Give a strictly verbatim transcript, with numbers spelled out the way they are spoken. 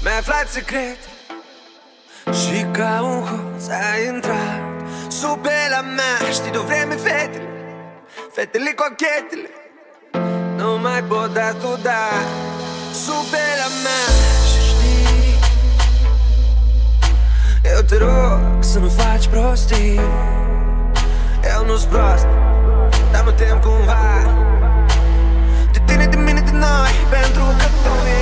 Mi-ai aflat secret și ca un hoț ai intrat sub pielea mea. Știi de-o vreme fetele, fetele cochetele nu mai pot da tu da sub pielea mea. Și știi, eu te rog să nu faci prostii. Eu nu-s prost, dar mă tem cumva de tine, de mine, de noi, pentru că tu